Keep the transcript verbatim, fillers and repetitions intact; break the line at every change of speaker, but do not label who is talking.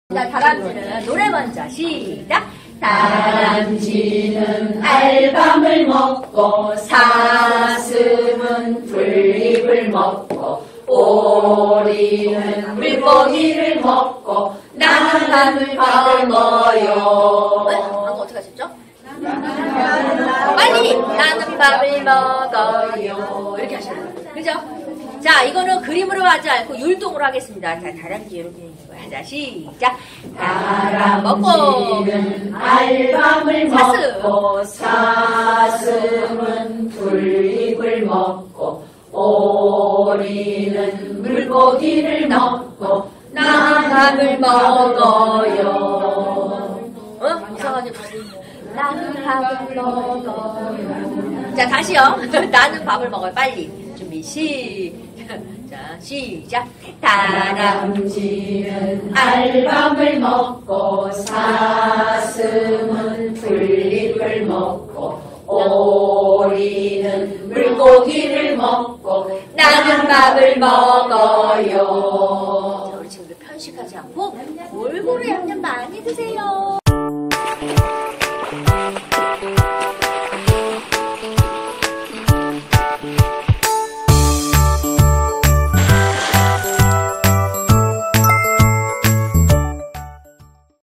자, 다람쥐는 노래 먼저 시작.
다람쥐는 알밤을 먹고 사슴은 풀잎을 먹고 오리는 물고기를 먹고 나는 밥을 먹어요.
네? 방금 어떻게 하셨죠? 빨리! 나는 밥을 먹어요. 이렇게 하셔야 돼요. 그죠? 자, 이거는 그림으로 하지 않고 율동으로 하겠습니다. 자, 다람쥐 이렇게 하자. 시작.
다람쥐는 알밤을 먹고 사슴은 풀잎을 먹고 오리는 물고기를 먹고 나는 밥을 먹어요.
어? 이상하게 나는 밥을 먹어요. 자, 다시요. 나는 밥을 먹어요. 빨리. 준비, 시작. 자, 시작.
다람쥐는 알밤을 먹고 사슴은 풀잎을 먹고 오리는 물고기를 먹고 나는 밥을 먹어요.
자, 우리 친구들 편식하지 않고 골고루 양념 많이 드세요.